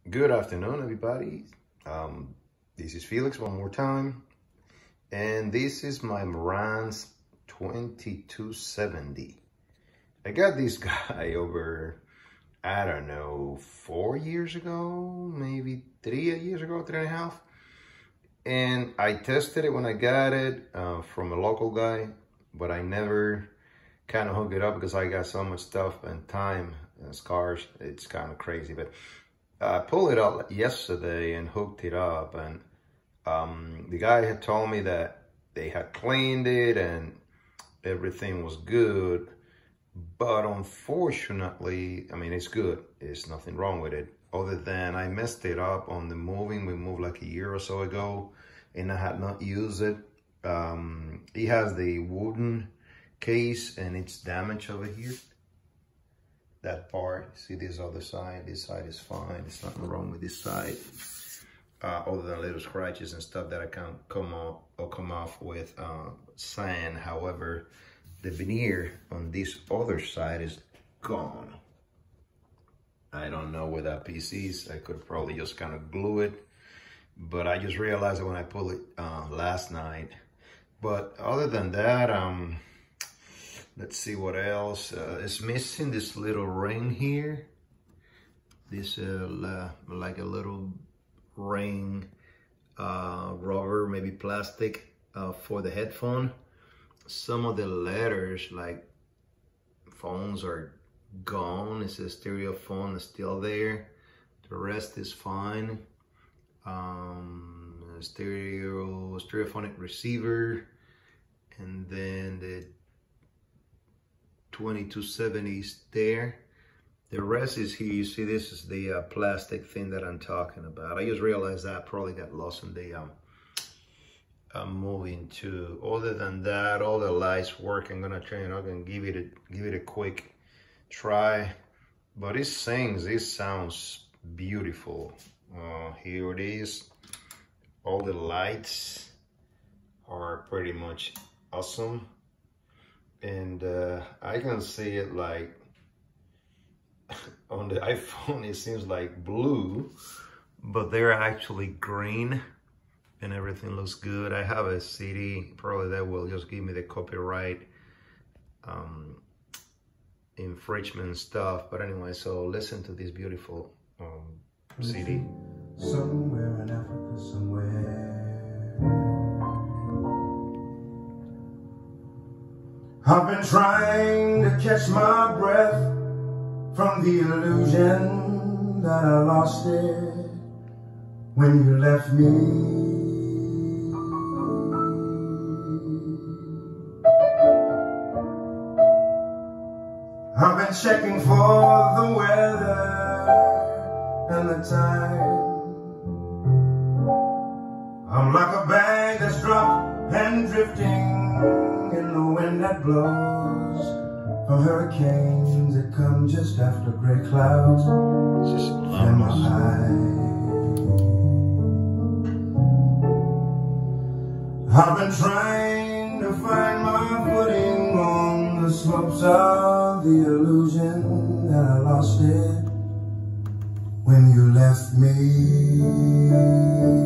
Good afternoon, everybody. This is Felix one more time, and this is my Marantz 2270. I got this guy over, I don't know, 4 years ago, maybe 3 years ago, 3.5. And I tested it when I got it from a local guy, but I never kind of hooked it up because I got so much stuff and time and scars. It's kind of crazy, but I pulled it out yesterday and hooked it up, and the guy had told me that they had cleaned it and everything was good, but unfortunately, I mean, it's good. There's nothing wrong with it, other than I messed it up on the moving. We moved like a year or so ago, and I had not used it. It has the wooden case, and it's damaged over here. That part, see this other side, this side is fine. There's nothing wrong with this side, other than little scratches and stuff that I can come off with sand. However, the veneer on this other side is gone. I don't know where that piece is. I could probably just kind of glue it, but I just realized it when I pulled it last night. But other than that, let's see what else. It's missing this little ring here. This like a little ring, rubber, maybe plastic, for the headphone. Some of the letters, like phones, are gone. It's a stereo phone, is still there. The rest is fine. Stereophonic receiver, and then the 2270s there. The rest is here. You see, this is the plastic thing that I'm talking about. I just realized that I probably got lost in the moving too. Other than that, all the lights work. I'm gonna try and give it a quick try. But it sings. It sounds beautiful. Here it is. All the lights are pretty much awesome. And I can see it like on the iPhone, it seems like blue, but they're actually green, and everything looks good. I have a CD, probably that will just give me the copyright infringement stuff. But anyway, so listen to this beautiful CD. Somewhere in Africa, somewhere, I've been trying to catch my breath from the illusion that I lost it when you left me. I've been checking for the weather and the time. I'm like a bag that's dropped and drifting in the wind that blows from hurricanes that come just after gray clouds in my eyes. I've been trying to find my footing on the slopes of the illusion that I lost it when you left me.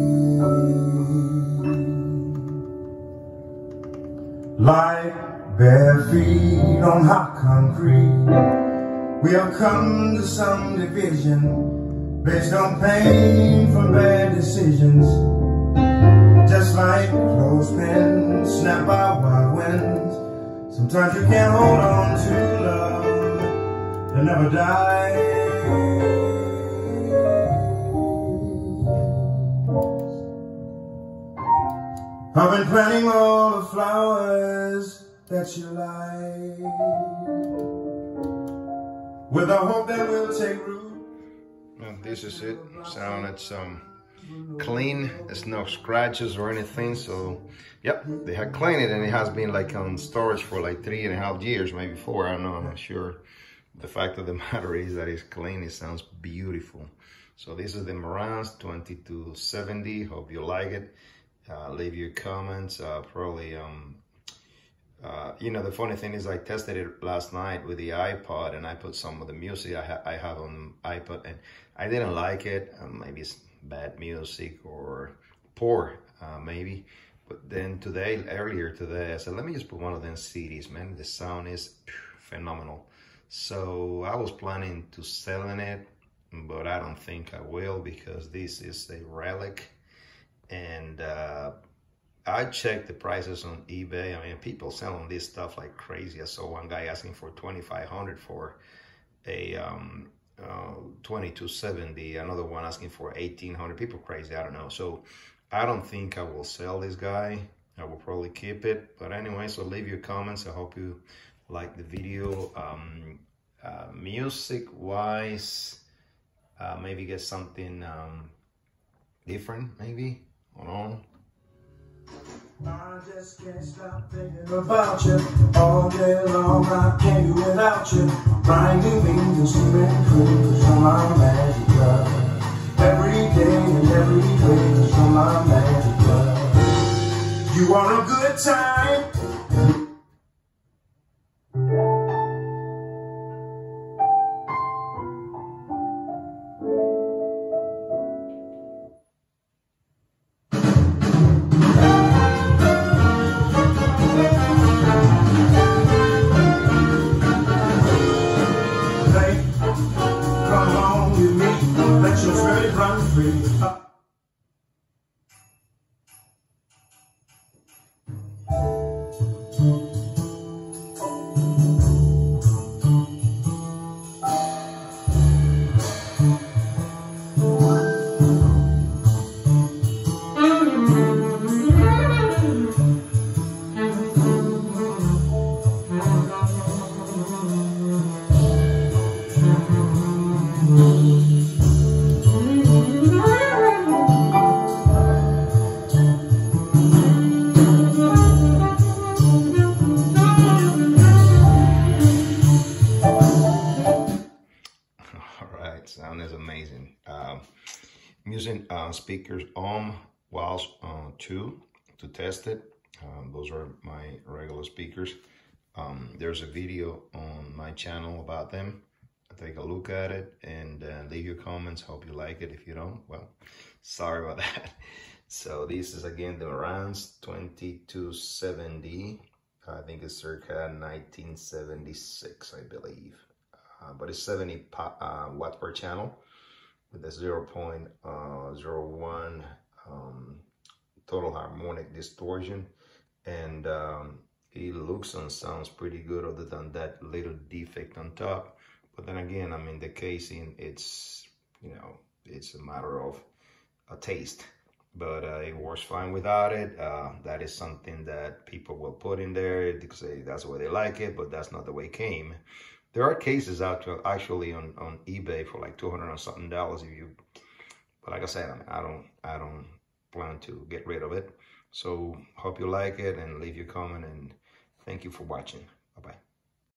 Like bare feet on hot concrete, we have come to some division based on pain from bad decisions. Just like clothespins snap by wild winds, sometimes you can't hold on to love that never dies. I've been planting all the flowers that you like, with the hope that we'll take root. And this is it. Sound, it's clean. There's no scratches or anything. So, yep, they had cleaned it, and it has been like on storage for like 3.5 years, maybe 4. I don't know. I'm not sure. The fact of the matter is that it's clean. It sounds beautiful. So this is the Marantz 2270. Hope you like it. Leave your comments. Probably You know, the funny thing is I tested it last night with the iPod, and I put some of the music I have on iPod, and I didn't like it. Maybe it's bad music or poor, maybe. But then earlier today, I said, let me just put one of them CDs, man. The sound is phenomenal. So I was planning to selling it, but I don't think I will, because this is a relic. And I checked the prices on eBay. I mean, people selling this stuff like crazy. I saw one guy asking for $2,500 for a 2270. Another one asking for $1,800. People crazy. I don't know. So I don't think I will sell this guy. I will probably keep it. But anyway, so leave your comments. I hope you like the video. Music wise, maybe get something different, maybe. I don't know. I just can't stop thinking about you. All day long I can't do without you. Grinding me to cement cream, you're my magic love. Every day and every day, you're my magic love. You want a good time? Run free. Sound is amazing. I'm using speakers WALS 2 to test it. Those are my regular speakers. There's a video on my channel about them. Take a look at it and leave your comments. Hope you like it. If you don't, well, sorry about that. So this is again the Marantz 2270. I think it's circa 1976, I believe. But it's 70 watts per channel with a 0.01 total harmonic distortion, and it looks and sounds pretty good other than that little defect on top. But then again, I mean, the casing, it's, you know, it's a matter of a taste, but it works fine without it. That is something that people will put in there because that's the way they like it, but that's not the way it came. There are cases out actually on eBay for like $200 or something if you, but like I said, I don't plan to get rid of it. So hope you like it and leave your comment, and thank you for watching. Bye-bye.